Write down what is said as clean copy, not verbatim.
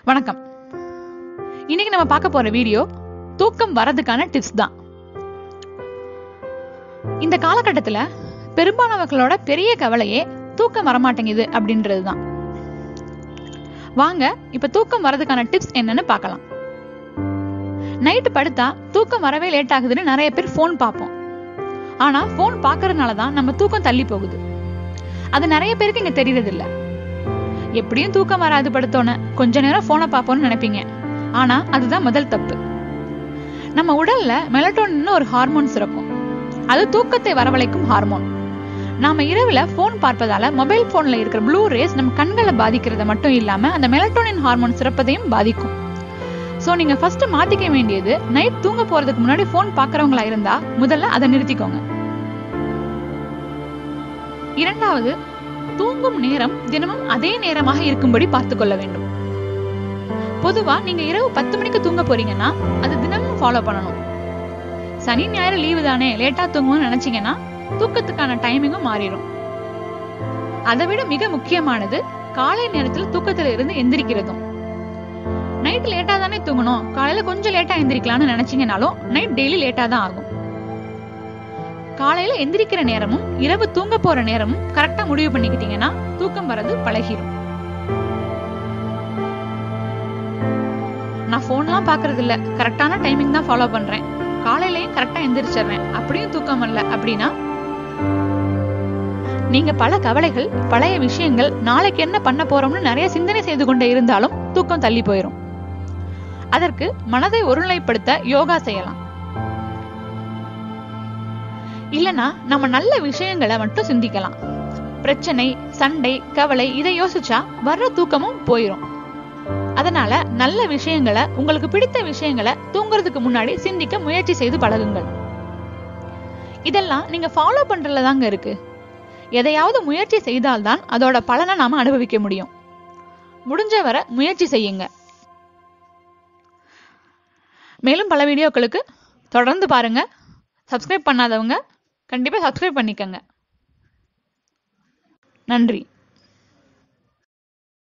வணக்கம். இன்னைக்கு நம்ம பார்க்க போற வீடியோ தூக்கம் வரதுக்கான டிப்ஸ் தான். இந்த காலகட்டத்துல பெரும்பாலானவர்களோட பெரிய கவலையே தூக்கம் வரமாட்டேங்குது அப்படின்றதுதான். வாங்க இப்ப தூக்கம் வரதுக்கான டிப்ஸ் என்னன்னு பார்க்கலாம். நைட்டு படுத்தா தூக்கம் வரவே லேட் ஆகுதுன்னு நிறைய பேர் போன் பார்ப்போம். ஆனா போன் பார்க்கறதுனாலதான் நம்ம தூக்கம் தள்ளி போகுது. அது நிறைய பேருக்கு இங்க தெரியறது இல்ல. எப்படியும் தூக்கம் வராது படுத்தோன்னு கொஞ்ச நேரம் போனை பார்ப்போம்னு நினைப்பீங்க. ஆனா அதுதான் முதல் தப்பு. நம்ம உடல்ல மெலட்டோனின் ஒரு ஹார்மோன் சுரக்கும். அது தூக்கத்தை வரவழைக்கும் ஹார்மோன். நாம இரவுல போன் பார்ப்பதால மொபைல் போன்ல இருக்கிற ப்ளூ ரேஸ் நம்ம கண்களை பாதிக்கிறத மட்டும் இல்லாம அந்த மெலட்டோனின் ஹார்மோன் சுரப்பதையும் பாதிக்கும். சோ நீங்க ஃபர்ஸ்ட் மாத்திக்க வேண்டியது, நைட் தூங்க போறதுக்கு முன்னாடி போன் பாக்குறவங்களா இருந்தா முதல்ல அதை நிறுத்திக்கோங்க. இரண்டாவது, தூங்கும் நேரம் தினமும் அதே நேரமாக இருக்கும்படி பார்த்துக் கொள்ள வேண்டும். பொதுவா நீங்க இரவு 10 மணிக்கு தூங்க போறீங்கன்னா அது தினமும் ஃபாலோ பண்ணணும். சனி ஞாயிறு லீவு தானே லேட்டா தூங்கணும்னு நினைச்சீங்கன்னா தூக்கத்துக்கான டைமிங்கும் மாறிடும். அதை விட மிக முக்கியமானது காலை நேரத்துல தூக்கத்துல இருந்து எந்திரிக்கிறதும். நைட் லேட்டா தானே தூங்கணும், காலையில கொஞ்சம் லேட்டா எந்திரிக்கலாம்னு நினைச்சீங்கன்னாலும் நைட் டெய்லி லேட்டா தான் ஆகும். காலையில எந்திரிக்கிற நேரமும் இரவு தூங்க போற நேரமும் கரெக்டா முடிவு பண்ணிக்கிட்டீங்கன்னா தூக்கம் வரது பழகிரும். நான் போன்லாம் பாக்குறது இல்ல, கரெக்டான டைமிங் தான் ஃபாலோ பண்றேன், காலையிலயும் கரெக்டா எந்திரிச்சிடுறேன், அப்படியும் தூக்கம் வரல அப்படின்னா நீங்க பல கவலைகள், பழைய விஷயங்கள், நாளைக்கு என்ன பண்ண போறோம்னு நிறைய சிந்தனை செய்து கொண்டே இருந்தாலும் தூக்கம் தள்ளி போயிடும். அதற்கு மனதை ஒருநிலைப்படுத்த யோகா செய்யலாம். இல்லனா நம்ம நல்ல விஷயங்களை மட்டும் சிந்திக்கலாம். பிரச்சனை, சண்டை, கவலை இதை யோசிச்சா வர்ற தூக்கமும் போயிரும். அதனால நல்ல விஷயங்களை, உங்களுக்கு பிடித்த விஷயங்களை தூங்குறதுக்கு முன்னாடி சிந்திக்க முயற்சி செய்து பழகுங்கள். இதெல்லாம் நீங்க ஃபாலோ பண்றதுல தாங்க இருக்கு. எதையாவது முயற்சி செய்தால்தான் அதோட பலனை நாம அனுபவிக்க முடியும். முடிஞ்ச வர முயற்சி செய்யுங்க. மேலும் பல வீடியோக்களுக்கு தொடர்ந்து பாருங்க. சப்ஸ்கிரைப் பண்ணாதவங்க கண்டிப்பா சப்ஸ்கிரைப் பண்ணிக்கங்க. நன்றி.